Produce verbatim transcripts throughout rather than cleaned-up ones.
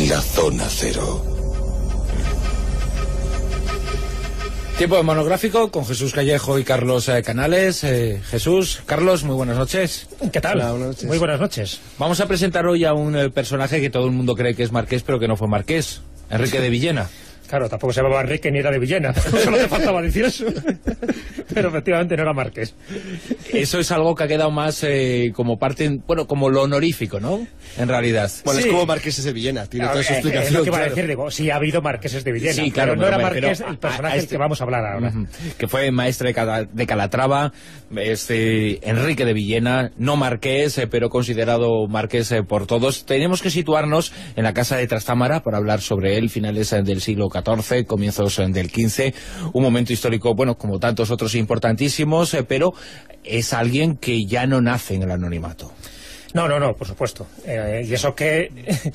en la Zona Cero. Tiempo de monográfico con Jesús Callejo y Carlos eh, Canales. Eh, Jesús, Carlos, muy buenas noches. ¿Qué tal? Hola, buenas noches. Muy buenas noches. Vamos a presentar hoy a un eh, personaje que todo el mundo cree que es marqués, pero que no fue marqués. Enrique de Villena. Claro, tampoco se llamaba Enrique ni era de Villena. Solo te faltaba decir eso. Pero efectivamente no era marqués. Eso es algo que ha quedado más eh, como parte, bueno, como lo honorífico, ¿no? En realidad. Bueno, Sí. es como marqueses de Villena, tiene Claro, toda su eh, explicación. Es lo que iba a claro. decir, digo, sí ha habido marqueses de Villena, Sí, claro, pero no era pero- marqués pero el a- personaje a del este- que vamos a hablar ahora. Ujú. Que fue maestre de, Cala- de Calatrava, este Enrique de Villena, no marqués, eh, pero considerado marqués eh, por todos. Tenemos que situarnos en la casa de Trastámara para hablar sobre él, finales eh, del siglo catorce, comienzos eh, del quince, un momento histórico, bueno, como tantos otros importantísimos, eh, pero es alguien que ya no nace en el anonimato. No, no, no, por supuesto. Eh, y eso que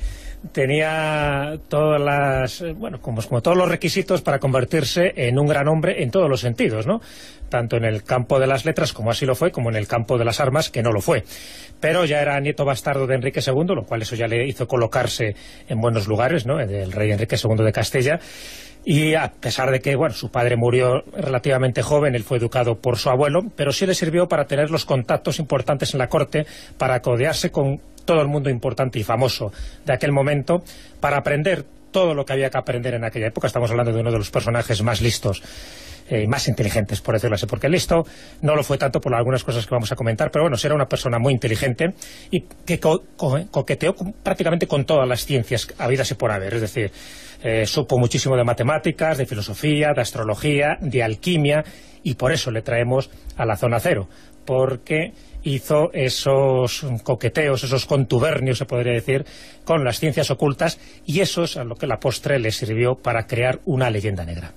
tenía todas las, eh, bueno, como, como todos los requisitos para convertirse en un gran hombre en todos los sentidos, ¿no? Tanto en el campo de las letras, como así lo fue, como en el campo de las armas, que no lo fue. Pero ya era nieto bastardo de Enrique segundo, lo cual eso ya le hizo colocarse en buenos lugares, ¿no? El rey Enrique segundo de Castilla. Y a pesar de que, bueno, su padre murió relativamente joven, él fue educado por su abuelo, pero sí le sirvió para tener los contactos importantes en la corte, para codearse con todo el mundo importante y famoso de aquel momento, para aprender todo lo que había que aprender en aquella época. Estamos hablando de uno de los personajes más listos y eh, más inteligentes, por decirlo así, porque listo no lo fue tanto por algunas cosas que vamos a comentar, pero bueno, sí era una persona muy inteligente y que co co coqueteó con, prácticamente con todas las ciencias habidas y por haber, es decir, eh, supo muchísimo de matemáticas, de filosofía, de astrología, de alquimia, y por eso le traemos a la Zona Cero, porque hizo esos coqueteos, esos contubernios, se podría decir, con las ciencias ocultas, y eso es a lo que la postre le sirvió para crear una leyenda negra.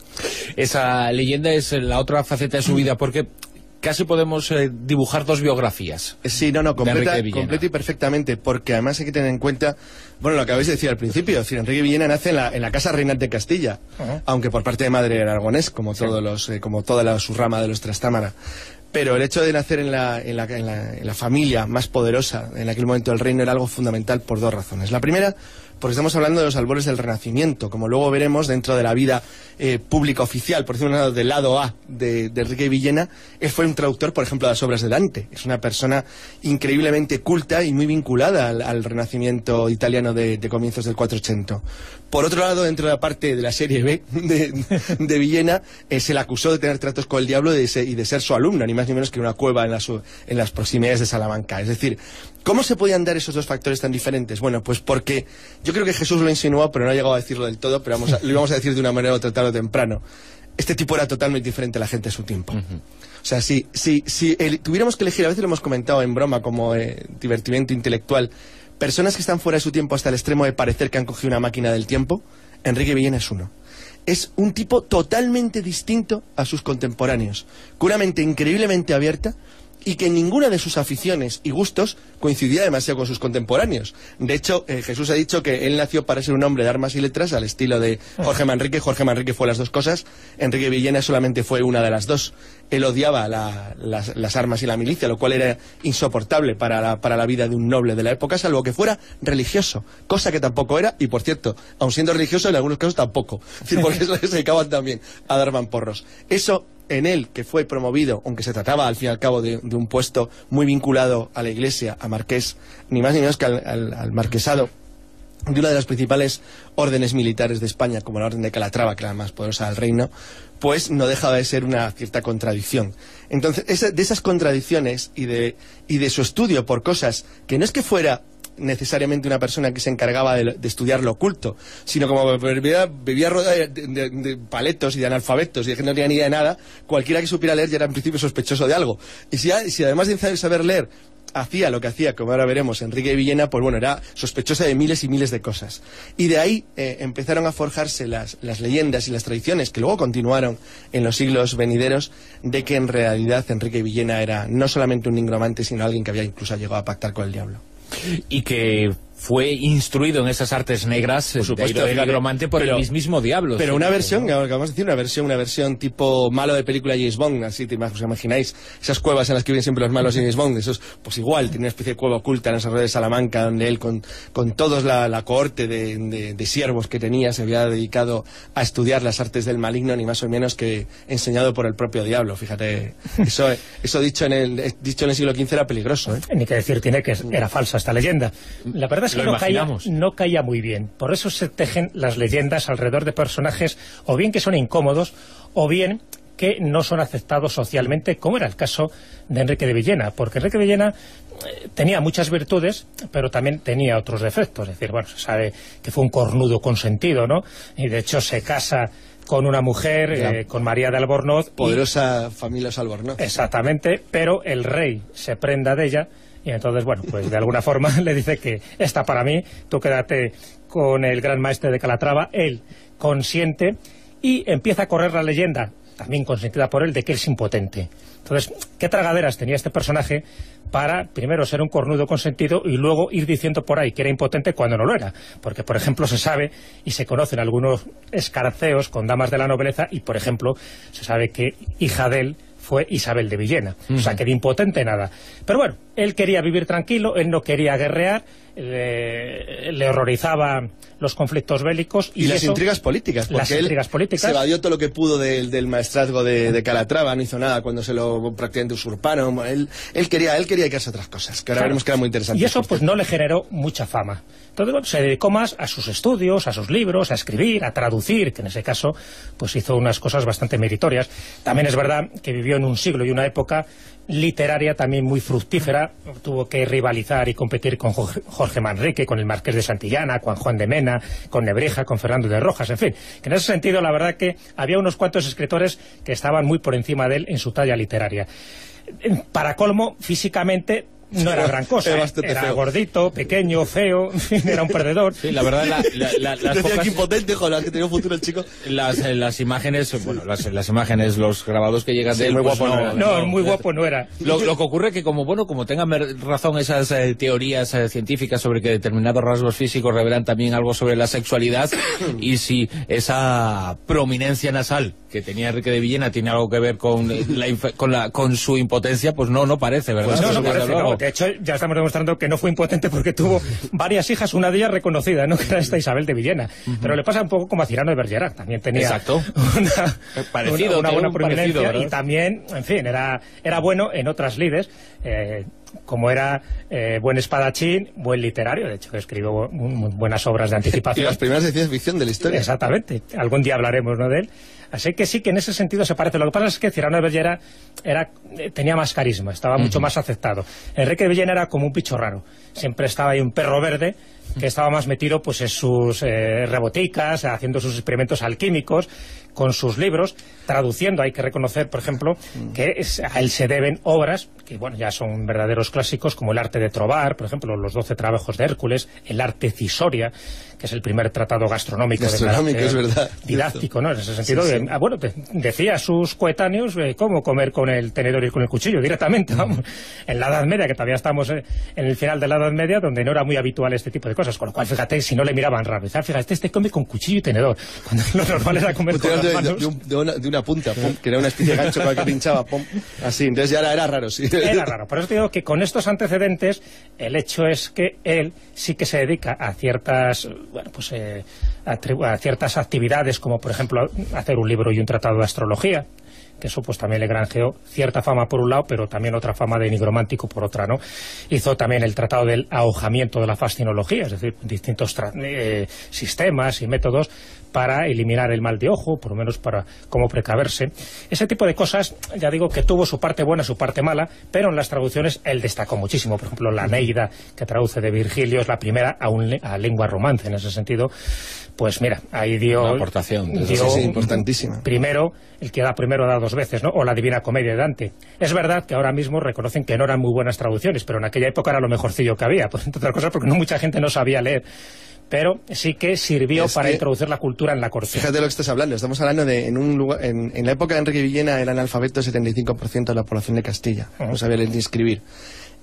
Esa leyenda es la otra faceta de su vida, porque casi podemos eh, dibujar dos biografías. Sí, no, no, completa, Enrique Villena. completa y perfectamente, porque además hay que tener en cuenta, bueno, lo que acabáis de decir al principio, es decir, Enrique Villena nace en la, en la casa reinal de Castilla, Uh-huh. aunque por parte de madre era aragonés, como, Sí. todos los, eh, como toda la, su rama de los Trastámara. Pero el hecho de nacer en la, en, la, en, la, en la familia más poderosa en aquel momento del reino era algo fundamental por dos razones. La primera, porque estamos hablando de los albores del Renacimiento, como luego veremos dentro de la vida eh, pública oficial, por decirlo del lado A de, de Enrique Villena. Él fue un traductor, por ejemplo, de las obras de Dante. Es una persona increíblemente culta y muy vinculada al, al Renacimiento italiano de, de comienzos del cuatrocientos ochenta. Por otro lado, dentro de la parte de la serie B de, de Villena, eh, se le acusó de tener tratos con el diablo y de, ser, y de ser su alumno, ni más ni menos que una cueva en, la, en las proximidades de Salamanca. Es decir, ¿cómo se podían dar esos dos factores tan diferentes? Bueno, pues porque yo creo que Jesús lo insinuó, pero no ha llegado a decirlo del todo, pero vamos a, lo íbamos a decir de una manera o tratarlo temprano. Este tipo era totalmente diferente a la gente de su tiempo. Uh-huh. O sea, si, si, si el, tuviéramos que elegir, a veces lo hemos comentado en broma como eh, divertimento intelectual, personas que están fuera de su tiempo hasta el extremo de parecer que han cogido una máquina del tiempo, Enrique Villena es uno. Es un tipo totalmente distinto a sus contemporáneos, con una mente increíblemente abierta y que ninguna de sus aficiones y gustos coincidía demasiado con sus contemporáneos. De hecho, eh, Jesús ha dicho que él nació para ser un hombre de armas y letras al estilo de Jorge Manrique. Jorge Manrique fue las dos cosas, Enrique Villena solamente fue una de las dos. Él odiaba la, las, las armas y la milicia, lo cual era insoportable para la, para la vida de un noble de la época, salvo que fuera religioso, cosa que tampoco era, y por cierto, aun siendo religioso en algunos casos tampoco, es decir, porque se dedicaban también a dar mamporros. Eso en él, que fue promovido, aunque se trataba al fin y al cabo de, de un puesto muy vinculado a la iglesia, a marqués, ni más ni menos que al, al, al marquesado de una de las principales órdenes militares de España, como la Orden de Calatrava, que era la más poderosa del reino, pues no dejaba de ser una cierta contradicción. Entonces, esa, de esas contradicciones y de, y de su estudio por cosas que no es que fuera necesariamente una persona que se encargaba de, de estudiar lo oculto, sino como vivía, vivía rodeada de, de, de paletos y de analfabetos y de gente que no tenía ni idea de nada, cualquiera que supiera leer ya era en principio sospechoso de algo. Y si, si además de saber leer hacía lo que hacía, como ahora veremos, Enrique de Villena, pues bueno, era sospechosa de miles y miles de cosas. Y de ahí eh, empezaron a forjarse las, las leyendas y las tradiciones que luego continuaron en los siglos venideros de que en realidad Enrique de Villena era no solamente un nigromante, sino alguien que había incluso llegado a pactar con el diablo. Y que fue instruido en esas artes negras, por supuesto, de nigromante por pero, el mismísimo diablo. Pero sí, una sí, versión, ¿no? vamos a decir, una versión, una versión tipo malo de película James Bond, así te os imagináis, esas cuevas en las que viven siempre los malos en James Bond, esos, pues igual, tiene una especie de cueva oculta en esa red de Salamanca, donde él, con, con toda la, la cohorte de, de, de siervos que tenía, se había dedicado a estudiar las artes del maligno, ni más o menos que enseñado por el propio diablo. Fíjate, eso, eso dicho en el dicho en el siglo quince era peligroso, ¿eh? Ni que decir tiene que era falsa esta leyenda. La verdad es que no caía, no caía muy bien. Por eso se tejen las leyendas alrededor de personajes o bien que son incómodos o bien que no son aceptados socialmente, como era el caso de Enrique de Villena, porque Enrique de Villena eh, tenía muchas virtudes, pero también tenía otros defectos. Es decir, bueno, se sabe que fue un cornudo consentido, ¿no? Y de hecho se casa con una mujer, eh, con María de Albornoz. Poderosa y... familia Albornoz. Exactamente, pero el rey se prenda de ella. Y entonces, bueno, pues de alguna forma le dice que esta para mí, tú quédate con el gran maestre de Calatrava. Él consiente y empieza a correr la leyenda, también consentida por él, de que él es impotente. Entonces, ¿qué tragaderas tenía este personaje para, primero, ser un cornudo consentido y luego ir diciendo por ahí que era impotente cuando no lo era? Porque, por ejemplo, se sabe y se conocen algunos escarceos con damas de la nobleza y, por ejemplo, se sabe que hija de él fue Isabel de Villena, uh-huh. O sea, que de impotente nada. Pero bueno, él quería vivir tranquilo, él no quería guerrear, le, le horrorizaba los conflictos bélicos. Y, y las eso, intrigas políticas, porque las él intrigas políticas. Se evadió todo lo que pudo del, del maestrazgo de, de Calatrava, no hizo nada cuando se lo prácticamente usurparon. Él, él quería él quería dedicarse a otras cosas, que ahora claro. veremos que era muy interesante. Y eso pues no le generó mucha fama. Entonces bueno, se dedicó más a sus estudios, a sus libros, a escribir, a traducir, que en ese caso pues hizo unas cosas bastante meritorias. También es verdad que vivió en un siglo y una época literaria también muy fructífera, tuvo que rivalizar y competir con Jorge Manrique, con el Marqués de Santillana, con Juan de Mena, con Nebrija, con Fernando de Rojas, en fin, que en ese sentido la verdad que había unos cuantos escritores que estaban muy por encima de él en su talla literaria. Para colmo, físicamente no era gran cosa, ¿eh? Era feo. Gordito, pequeño, feo, era un perdedor. Sí, la verdad, la, la, la, las decía pocas... que impotente, joder, que tenía un futuro el chico. Las, las imágenes, bueno, las, las imágenes, los grabados que llegan sí, de él, muy pues guapo no, no, no, no, muy guapo no era. Lo, lo que ocurre es que como, bueno, como tengan razón esas eh, teorías eh, científicas sobre que determinados rasgos físicos revelan también algo sobre la sexualidad, y si esa prominencia nasal que tenía Enrique de Villena tiene algo que ver con la, con, la, con su impotencia, pues no, no parece, ¿verdad? Pues no, no parece, no. De hecho, ya estamos demostrando que no fue impotente porque tuvo varias hijas, una de ellas reconocida, ¿no? Que era esta Isabel de Villena. Uh-huh. Pero le pasa un poco como a Cirano de Bergerac, también tenía Exacto. una, parecido, una, una buena prominencia, parecido, y también, en fin, era, era bueno en otras lides, eh, como era eh, buen espadachín, buen literario, de hecho escribió bu buenas obras de anticipación. Y las primeras de ciencia ficción de la historia. Exactamente, algún día hablaremos, ¿no?, de él. Así que sí que en ese sentido se parece. Lo que pasa es que Cirano de Bergerac era, tenía más carisma, estaba uh-huh. mucho más aceptado. Enrique de Villena era como un bicho raro, siempre estaba ahí un perro verde que estaba más metido pues en sus eh, reboticas, haciendo sus experimentos alquímicos, con sus libros, traduciendo. Hay que reconocer, por ejemplo, que es, a él se deben obras que bueno ya son verdaderos clásicos, como el arte de trovar, por ejemplo, los doce trabajos de Hércules, el arte Cisoria, que es el primer tratado gastronómico, gastronómico de es verdad, didáctico, ¿no? En ese sentido, sí, sí. De, ah, bueno, te, decía a sus coetáneos eh, cómo comer con el tenedor y con el cuchillo directamente, vamos. En la Edad Media, que todavía estamos eh, en el final de la Edad Media, donde no era muy habitual este tipo de cosas, con lo cual, fíjate, si no le miraban raro, decía, fíjate, este come con cuchillo y tenedor, cuando lo normal era comer con las manos. De, de, un, de, una, de una punta, pum, que era una especie de gancho con el que pinchaba, pum, así, entonces ya era, era raro, sí. Era raro, por eso te digo que con estos antecedentes, el hecho es que él sí que se dedica a ciertas, bueno, pues eh, a, a ciertas actividades, como por ejemplo hacer un libro y un tratado de astrología, que eso pues también le granjeó cierta fama por un lado, pero también otra fama de nigromántico por otra, ¿no? Hizo también el tratado del ahojamiento de la fascinología, es decir, distintos eh, sistemas y métodos para eliminar el mal de ojo, por lo menos para cómo precaverse. Ese tipo de cosas, ya digo que tuvo su parte buena, su parte mala, pero en las traducciones él destacó muchísimo. Por ejemplo, la Neida, que traduce de Virgilio, es la primera a, un, a lengua romance. En ese sentido, pues mira, ahí dio... Una aportación. Dio, sí, sí, importantísima. Primero, el que da primero da dos veces, ¿no? O la Divina Comedia de Dante. Es verdad que ahora mismo reconocen que no eran muy buenas traducciones, pero en aquella época era lo mejorcillo que había, por entre otras cosas porque no mucha gente no sabía leer. Pero sí que sirvió es para que, introducir la cultura en la corte. Fíjate lo que estás hablando, estamos hablando de en un lugar, en, en la época de Enrique Villena era analfabeto el setenta y cinco por ciento de la población de Castilla, uh-huh. no sabía leer ni escribir.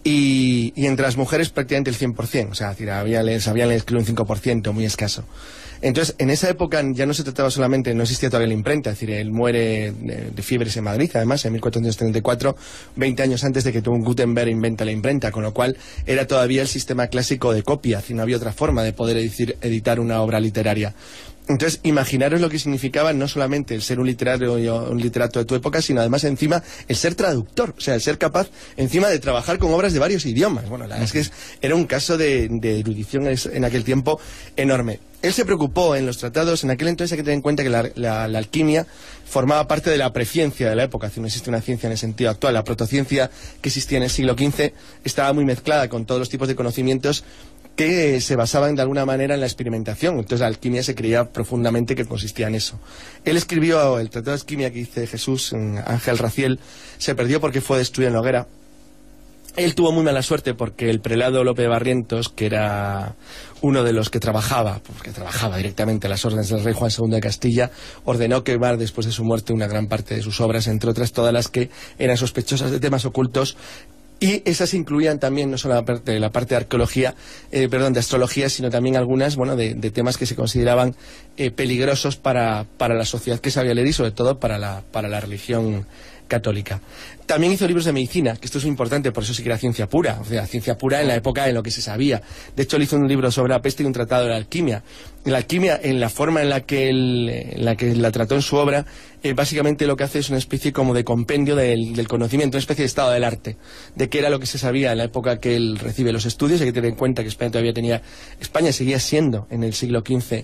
Y, y entre las mujeres prácticamente el cien por cien, o sea, decir, había, les habían escrito un cinco por ciento, muy escaso. Entonces, en esa época ya no se trataba solamente, no existía todavía la imprenta, es decir, él muere de, de fiebres en Madrid, además, en mil cuatrocientos treinta y cuatro, veinte años antes de que Gutenberg inventa la imprenta, con lo cual era todavía el sistema clásico de copia, es decir, no había otra forma de poder editar, editar una obra literaria. Entonces, imaginaros lo que significaba no solamente el ser un literario un literato de tu época, sino además encima el ser traductor, o sea, el ser capaz encima de trabajar con obras de varios idiomas. Bueno, la verdad es que es, era un caso de, de erudición en aquel tiempo enorme. Él se preocupó en los tratados, en aquel entonces hay que tener en cuenta que la, la, la alquimia formaba parte de la preciencia de la época, no existe una ciencia en el sentido actual. La protociencia que existía en el siglo quince estaba muy mezclada con todos los tipos de conocimientos que se basaban de alguna manera en la experimentación. Entonces la alquimia se creía profundamente que consistía en eso. Él escribió el Tratado de Alquimia que dice Jesús, Ángel Raciel, se perdió porque fue destruido en la hoguera. Él tuvo muy mala suerte porque el prelado Lope de Barrientos, que era uno de los que trabajaba, porque trabajaba directamente a las órdenes del rey Juan segundo de Castilla, ordenó quemar después de su muerte una gran parte de sus obras, entre otras todas las que eran sospechosas de temas ocultos. Y esas incluían también no solo la parte, la parte de arqueología, eh, perdón, de astrología, sino también algunas, bueno, de, de temas que se consideraban eh, peligrosos para, para la sociedad que sabía leer y sobre todo para la, para la religión católica. También hizo libros de medicina, que esto es muy importante, por eso sí que era ciencia pura, o sea, ciencia pura en la época en lo que se sabía. De hecho, él hizo un libro sobre la peste y un tratado de la alquimia. La alquimia, en la forma en la que él, en la, que la trató en su obra, eh, básicamente lo que hace es una especie como de compendio del, del conocimiento, una especie de estado del arte, de qué era lo que se sabía en la época que él recibe los estudios. Hay que tener en cuenta que España todavía tenía, España seguía siendo en el siglo quince,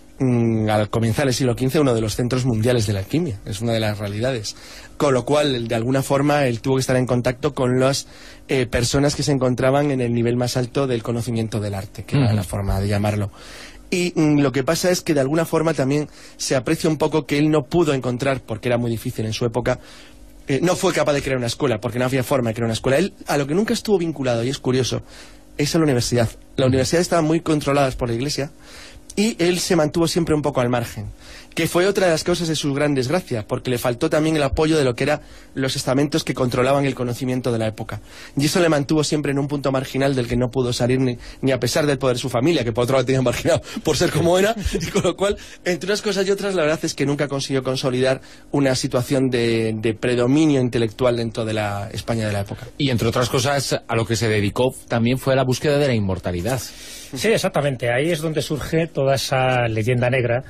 al comenzar el siglo quince, uno de los centros mundiales de la alquimia, es una de las realidades, con lo cual de alguna forma él tuvo que estar en contacto con las eh, personas que se encontraban en el nivel más alto del conocimiento del arte, que uh-huh. era la forma de llamarlo. Y mm, lo que pasa es que de alguna forma también se aprecia un poco que él no pudo encontrar, porque era muy difícil en su época, eh, no fue capaz de crear una escuela, porque no había forma de crear una escuela. Él a lo que nunca estuvo vinculado, y es curioso, es a la universidad. La universidad estaba muy controlada por la Iglesia, y él se mantuvo siempre un poco al margen, que fue otra de las causas de su gran desgracia, porque le faltó también el apoyo de lo que eran los estamentos que controlaban el conocimiento de la época. Y eso le mantuvo siempre en un punto marginal del que no pudo salir ni, ni a pesar del poder de su familia, que por otro lado tenía marginado por ser como era, y con lo cual, entre unas cosas y otras, la verdad es que nunca consiguió consolidar una situación de, de predominio intelectual dentro de la España de la época. Y entre otras cosas, a lo que se dedicó también fue a la búsqueda de la inmortalidad. Sí, exactamente. Ahí es donde surge toda esa leyenda negra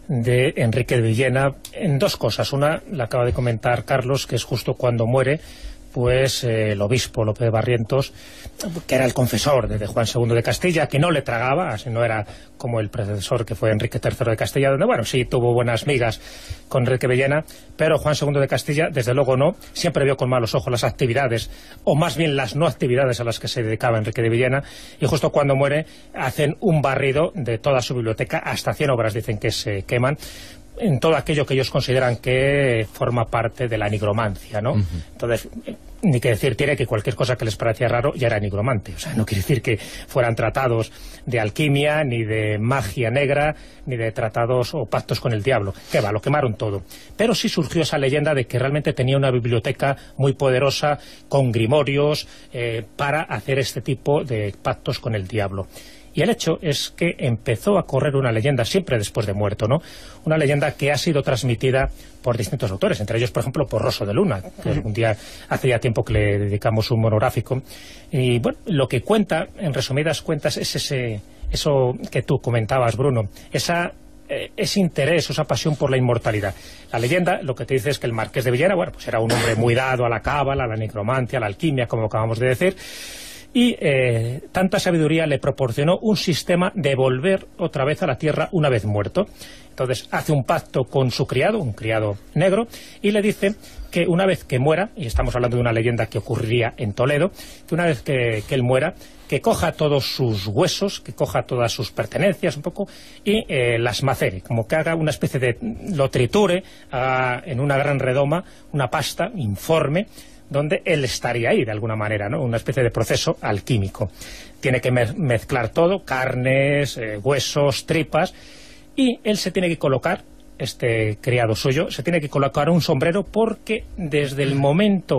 de Enrique de Villena en dos cosas. Una, la acaba de comentar Carlos, que es justo cuando muere, pues eh, el obispo Lope de Barrientos, que era el confesor de, de Juan segundo de Castilla, que no le tragaba, así no era como el predecesor que fue Enrique tercero de Castilla, donde, bueno, sí tuvo buenas migas con Enrique Villena, pero Juan segundo de Castilla, desde luego no, siempre vio con malos ojos las actividades, o más bien las no actividades a las que se dedicaba Enrique de Villena, y justo cuando muere hacen un barrido de toda su biblioteca, hasta cien obras dicen que se queman, en todo aquello que ellos consideran que forma parte de la nigromancia, ¿no? Uh-huh. Entonces, ni que decir tiene que cualquier cosa que les parecía raro ya era nigromante. O sea, no quiere decir que fueran tratados de alquimia, ni de magia negra, ni de tratados o pactos con el diablo. Que va, lo quemaron todo. Pero sí surgió esa leyenda de que realmente tenía una biblioteca muy poderosa, con grimorios, eh, para hacer este tipo de pactos con el diablo. Y el hecho es que empezó a correr una leyenda, siempre después de muerto, ¿no? Una leyenda que ha sido transmitida por distintos autores, entre ellos, por ejemplo, por Rosso de Luna, que un día, hace ya tiempo que le dedicamos un monográfico. Y bueno, lo que cuenta, en resumidas cuentas, es ese, eso que tú comentabas, Bruno, esa... Eh, ese interés, esa pasión por la inmortalidad. La leyenda lo que te dice es que el Marqués de Villena, bueno, pues era un hombre muy dado a la cábala, a la necromancia, a la alquimia, como acabamos de decir, y eh, tanta sabiduría le proporcionó un sistema de volver otra vez a la tierra una vez muerto. Entonces hace un pacto con su criado, un criado negro, y le dice que una vez que muera, y estamos hablando de una leyenda que ocurriría en Toledo, que una vez que, que él muera, que coja todos sus huesos, que coja todas sus pertenencias un poco, y eh, las macere, como que haga una especie de, lo triture, haga en una gran redoma, una pasta informe, donde él estaría ahí de alguna manera, ¿no? Una especie de proceso alquímico. Tiene que mezclar todo, carnes, eh, huesos, tripas, y él se tiene que colocar, este criado suyo, se tiene que colocar un sombrero porque desde el momento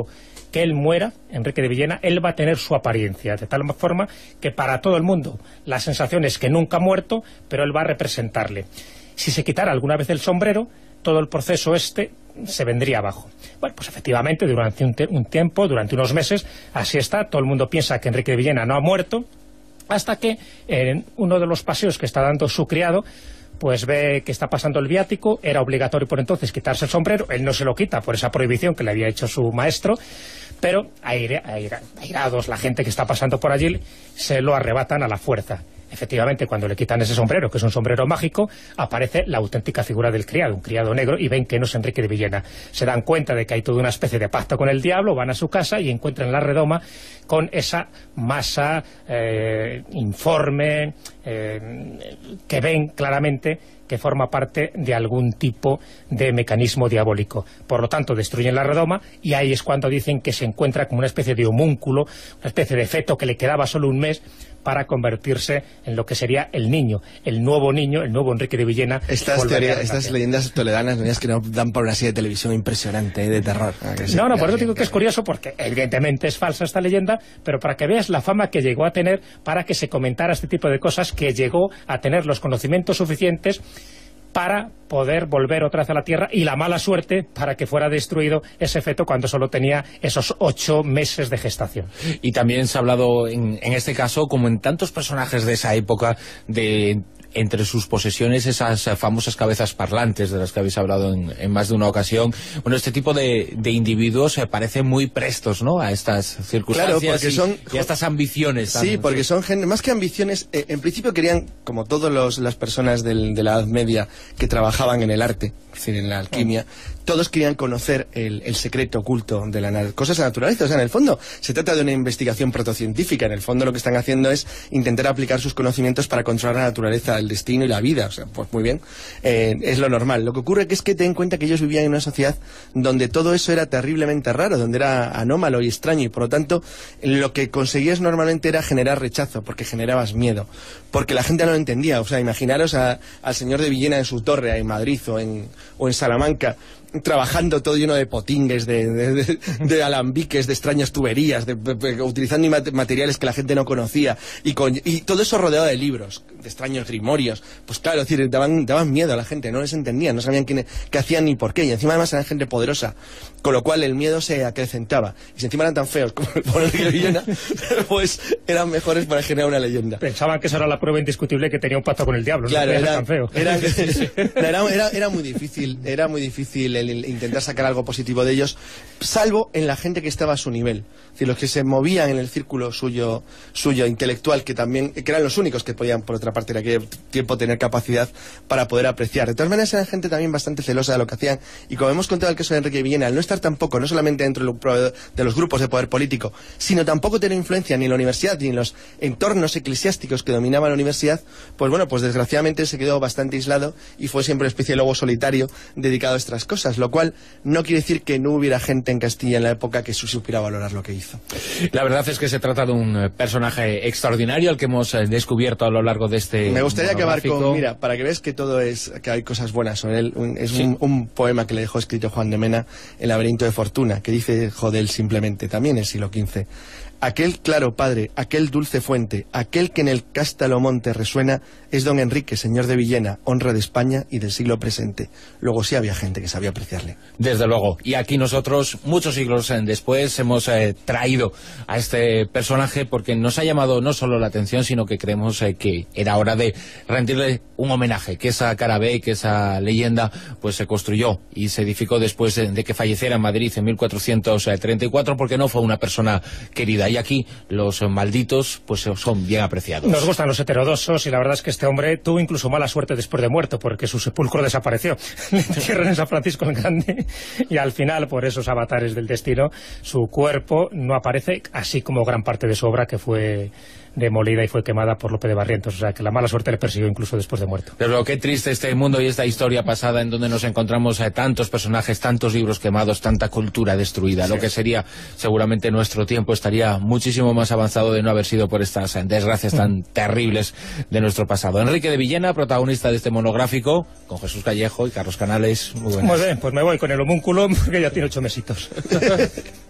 que él muera, Enrique de Villena, él va a tener su apariencia, de tal forma que para todo el mundo la sensación es que nunca ha muerto, pero él va a representarle. Si se quitara alguna vez el sombrero, todo el proceso este se vendría abajo. Bueno, pues efectivamente, durante un, un tiempo, durante unos meses, así está, todo el mundo piensa que Enrique de Villena no ha muerto, hasta que en uno de los paseos que está dando su criado, pues ve que está pasando el viático, era obligatorio por entonces quitarse el sombrero, él no se lo quita por esa prohibición que le había hecho su maestro, pero aire, aire, airados, la gente que está pasando por allí, se lo arrebatan a la fuerza. Efectivamente, cuando le quitan ese sombrero, que es un sombrero mágico, aparece la auténtica figura del criado, un criado negro, y ven que no es Enrique de Villena. Se dan cuenta de que hay toda una especie de pacto con el diablo, van a su casa y encuentran la redoma con esa masa eh, informe, eh, que ven claramente que forma parte de algún tipo de mecanismo diabólico. Por lo tanto, destruyen la redoma y ahí es cuando dicen que se encuentra como una especie de homúnculo, una especie de feto que le quedaba solo un mes para convertirse en lo que sería el niño, el nuevo niño, el nuevo Enrique de Villena. Estas, teorías, estas leyendas toledanas, que no dan por una serie de televisión impresionante, ¿eh? De terror. No, no, por eso digo que es curioso, porque evidentemente es falsa esta leyenda, pero para que veas la fama que llegó a tener para que se comentara este tipo de cosas, que llegó a tener los conocimientos suficientes para poder volver otra vez a la Tierra, y la mala suerte para que fuera destruido ese feto cuando solo tenía esos ocho meses de gestación. Y también se ha hablado en, en este caso, como en tantos personajes de esa época, de entre sus posesiones esas famosas cabezas parlantes de las que habéis hablado en, en más de una ocasión. Bueno, este tipo de, de individuos se parecen muy prestos, ¿no?, a estas circunstancias. Claro, porque y, son, y a estas ambiciones. Sí, también, porque sí. son gente, más que ambiciones, eh, en principio querían, como todas las personas del, de la Edad Media que trabajaban en el arte, es decir, en la alquimia, oh. todos querían conocer el, el secreto oculto de las cosas de la naturaleza. O sea, en el fondo se trata de una investigación protocientífica. En el fondo lo que están haciendo es intentar aplicar sus conocimientos para controlar la naturaleza, el destino y la vida. O sea, pues muy bien, eh, es lo normal. Lo que ocurre que es que ten en cuenta que ellos vivían en una sociedad donde todo eso era terriblemente raro, donde era anómalo y extraño, y por lo tanto lo que conseguías normalmente era generar rechazo, porque generabas miedo, porque la gente no lo entendía. O sea, imaginaros a, al señor de Villena en su torre en Madrid o en, o en Salamanca, trabajando todo lleno de potingues, de, de, de, de alambiques, de extrañas tuberías, de, de, de, utilizando materiales que la gente no conocía, y, con, y todo eso rodeado de libros, de extraños grimorios. Pues claro, es decir, daban, daban miedo a la gente, no les entendían, no sabían quién, qué hacían ni por qué, y encima además eran gente poderosa, con lo cual el miedo se acrecentaba. Y si encima eran tan feos como el pobre de Villena, pues eran mejores para generar una leyenda. Pensaban que esa era la prueba indiscutible que tenía un pacto con el diablo. Claro, no era, tan feo. Era, era, era, era muy difícil, era muy difícil el intentar sacar algo positivo de ellos, salvo en la gente que estaba a su nivel. Es decir, los que se movían en el círculo suyo suyo intelectual, que también que eran los únicos que podían, por otra parte, en aquel tiempo tener capacidad para poder apreciar. De todas maneras, eran gente también bastante celosa de lo que hacían, y como hemos contado el caso de Enrique Villena, al no estar tampoco, no solamente dentro de los grupos de poder político, sino tampoco tener influencia ni en la universidad ni en los entornos eclesiásticos que dominaban la universidad, pues bueno, pues desgraciadamente se quedó bastante aislado y fue siempre una especie de lobo solitario dedicado a estas cosas, lo cual no quiere decir que no hubiera gente en Castilla en la época que supiera valorar lo que hizo. La verdad es que se trata de un personaje extraordinario, al que hemos descubierto a lo largo de este Me gustaría acabar monográfico. con, mira, para que veas que todo es, que hay cosas buenas sobre él, un, es sí. un, un poema que le dejó escrito Juan de Mena, El laberinto de fortuna, que dice Jodel simplemente, también en el siglo quince. Aquel claro padre, aquel dulce fuente, aquel que en el cástalo monte resuena, es don Enrique, señor de Villena, honra de España y del siglo presente. Luego sí había gente que sabía apreciarle. Desde luego. Y aquí nosotros, muchos siglos después, hemos eh, traído a este personaje porque nos ha llamado no solo la atención, sino que creemos eh, que era hora de rendirle un homenaje, que esa cara B, que esa leyenda, pues se construyó y se edificó después de, de que falleciera en Madrid en mil cuatrocientos treinta y cuatro, porque no fue una persona querida. Y aquí los malditos pues son bien apreciados. Nos gustan los heterodoxos, y la verdad es que este hombre tuvo incluso mala suerte después de muerto, porque su sepulcro desapareció. Le entierran en San Francisco el Grande, y al final, por esos avatares del destino, su cuerpo no aparece, así como gran parte de su obra, que fue demolida y fue quemada por Lope de Barrientos. O sea, que la mala suerte le persiguió incluso después de muerto. Pero qué triste este mundo y esta historia pasada, en donde nos encontramos a tantos personajes, tantos libros quemados, tanta cultura destruida. Sí. Lo que sería seguramente nuestro tiempo estaría muchísimo más avanzado de no haber sido por estas desgracias tan terribles de nuestro pasado. Enrique de Villena, protagonista de este monográfico, con Jesús Callejo y Carlos Canales. Muy buenas. Muy bien, pues me voy con el homúnculo, porque ya tiene ocho mesitos.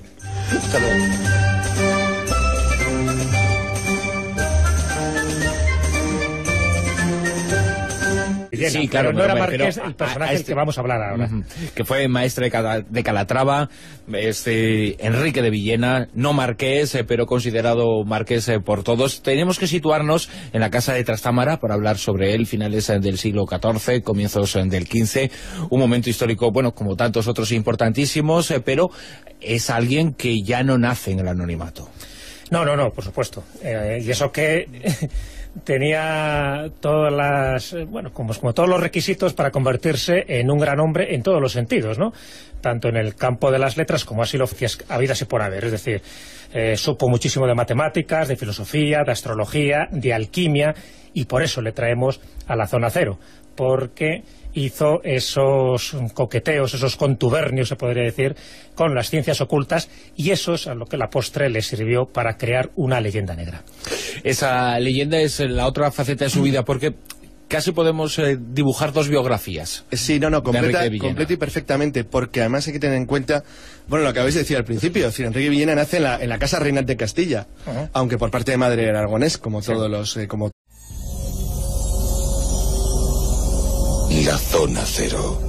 Hasta luego. Sí, claro, no era Marqués el personaje del que vamos a hablar ahora. Uh-huh. Que fue maestre de, Cala, de Calatrava, este, Enrique de Villena, no marqués, eh, pero considerado marqués eh, por todos. Tenemos que situarnos en la casa de Trastámara para hablar sobre él, finales eh, del siglo catorce, comienzos eh, del quince, un momento histórico, bueno, como tantos otros importantísimos, eh, pero es alguien que ya no nace en el anonimato. No, no, no, por supuesto. Eh, y eso que tenía todas las, bueno, como, como todos los requisitos para convertirse en un gran hombre en todos los sentidos, ¿no? Tanto en el campo de las letras como así lo habidas y por haber. Es decir, eh, supo muchísimo de matemáticas, de filosofía, de astrología, de alquimia, y por eso le traemos a la Zona Cero, porque hizo esos coqueteos, esos contubernios, se podría decir, con las ciencias ocultas, y eso es a lo que la postre le sirvió para crear una leyenda negra. Esa leyenda es la otra faceta de su vida, porque casi podemos eh, dibujar dos biografías. Sí, no, no, completa, completa y perfectamente, porque además hay que tener en cuenta, bueno, lo que acabáis de decir al principio, es decir, Enrique Villena nace en la, en la casa Reinat de Castilla, uh-huh. aunque por parte de madre era aragonés, como sí. todos los... Eh, como La Zona Cero.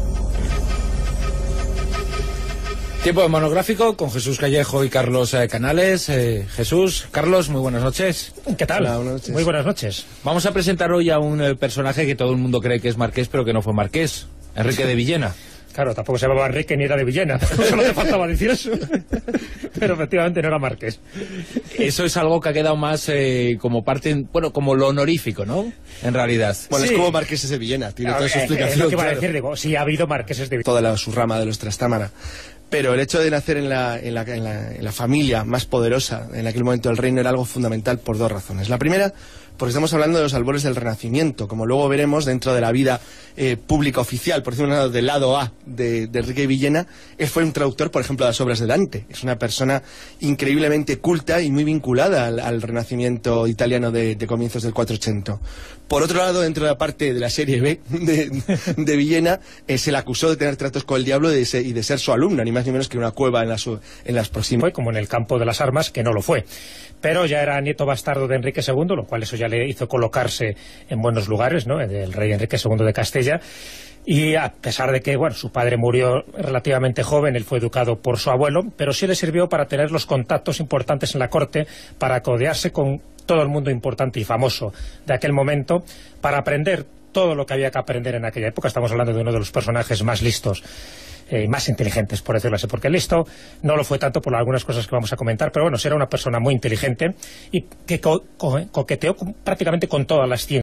Tiempo de monográfico con Jesús Callejo y Carlos eh, Canales. Eh, Jesús, Carlos, muy buenas noches. ¿Qué tal? Hola, buenas noches. Muy buenas noches. Vamos a presentar hoy a un eh, personaje que todo el mundo cree que es marqués, pero que no fue marqués. Enrique de Villena. Claro, tampoco se llamaba Enrique ni era de Villena. Solo te faltaba decir eso. Pero efectivamente no era marqués. Eso es algo que ha quedado más eh, como parte, bueno, como lo honorífico, ¿no? En realidad. Bueno, sí. es como marqueses de Villena, tiene claro, toda su explicación. Es lo que iba a claro. decir, digo, sí ha habido marqueses de Villena. Toda la, su rama de los Trastámara. Pero el hecho de nacer en la, en, la, en, la, en la familia más poderosa en aquel momento del reino era algo fundamental por dos razones. La primera, porque estamos hablando de los albores del Renacimiento, como luego veremos dentro de la vida eh, pública oficial, por decirlo del lado A de, de Enrique Villena. Él fue un traductor, por ejemplo, de las obras de Dante. Es una persona increíblemente culta y muy vinculada al, al Renacimiento italiano de, de comienzos del cuatrocientos ochenta. Por otro lado, dentro de la parte de la serie B de, de Villena, eh, se le acusó de tener tratos con el diablo y de ser, y de ser su alumno, ni más ni menos que una cueva en, la, en las próximas. Fue como en el campo de las armas, que no lo fue. Pero ya era nieto bastardo de Enrique segundo, lo cual eso ya le hizo colocarse en buenos lugares, ¿no? El rey Enrique segundo de Castilla. Y a pesar de que, bueno, su padre murió relativamente joven, él fue educado por su abuelo, pero sí le sirvió para tener los contactos importantes en la corte, para codearse con todo el mundo importante y famoso de aquel momento, para aprender todo lo que había que aprender en aquella época. Estamos hablando de uno de los personajes más listos y eh, más inteligentes, por decirlo así, porque listo no lo fue tanto por algunas cosas que vamos a comentar, pero bueno, era una persona muy inteligente y que co co coqueteó con, prácticamente con todas las ciencias.